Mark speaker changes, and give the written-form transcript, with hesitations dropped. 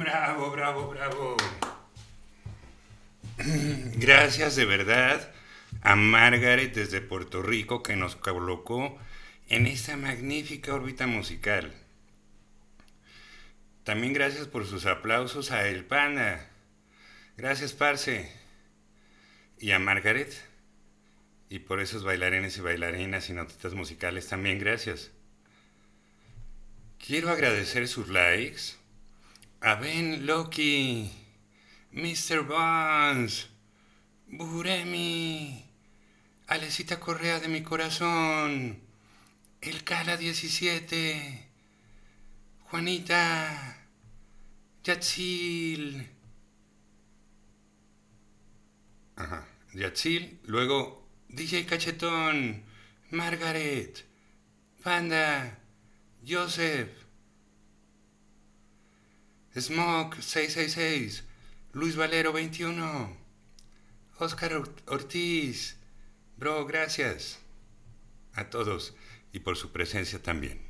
Speaker 1: Bravo, bravo, bravo. Gracias de verdad a Margaret desde Puerto Rico que nos colocó en esta magnífica órbita musical. También gracias por sus aplausos a El Panda. Gracias, Parce. Y a Margaret. Y por esos bailarines y bailarinas y notitas musicales también gracias. Quiero agradecer sus likes a Ben Loki, Mr. Bones, Buremi, Alecita Correa de mi corazón, El Cala 17, Juanita, Yatsil. Ajá, Yatsil, luego DJ Cachetón, Margaret, Panda, Joseph, Smoke 666, Luis Valero 21, Oscar Ortiz. Bro, gracias a todos y por su presencia también.